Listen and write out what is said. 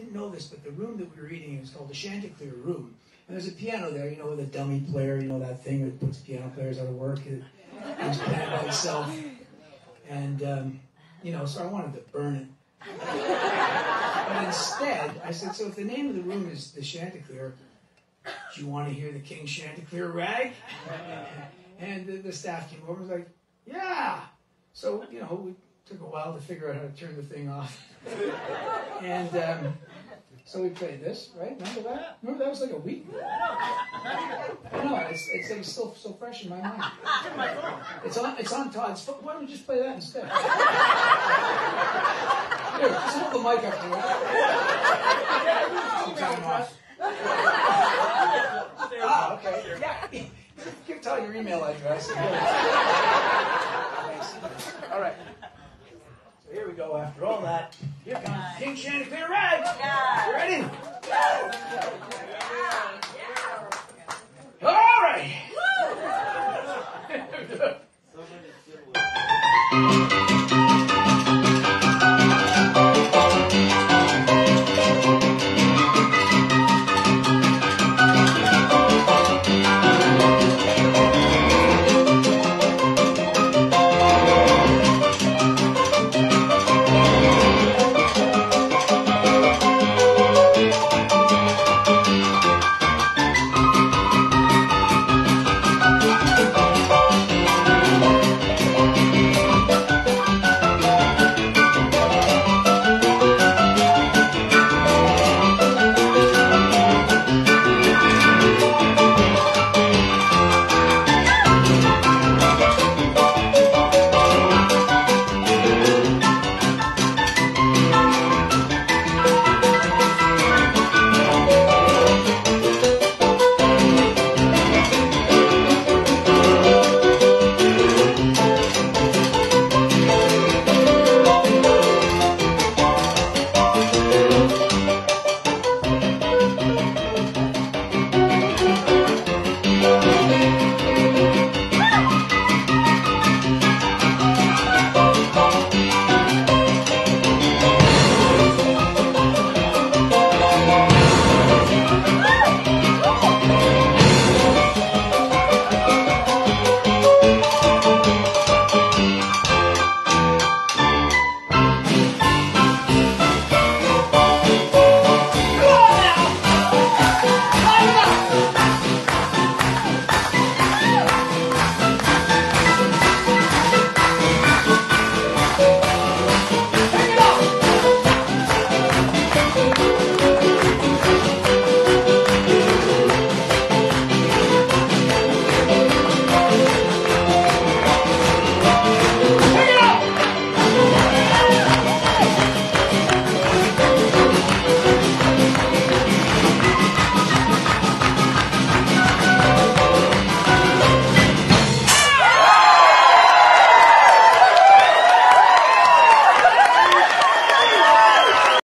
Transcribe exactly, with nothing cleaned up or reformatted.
didn't know this, but the room that we were eating in is called the Chanticleer room. And there's a piano there, you know, with a dummy player, you know, that thing that puts piano players out of work. It, it's playing by itself. And, um, you know, so I wanted to burn it. But instead, I said, so if the name of the room is the Chanticleer, do you want to hear the King's Chanticleer rag? And the, the staff came over and was like, yeah. So, you know, we took a while to figure out how to turn the thing off. And um, so we played this, right? Remember that? Remember that was like a week ago? I know, it's, it's like still so fresh in my mind. It's on, it's on Todd's phone. Why don't we just play that instead? Here, just hold the mic up to it. Turn it off. Ah, okay. Yeah. Give Todd your email address. All right. So here we go. After all that, here comes King Chanticleer Rag.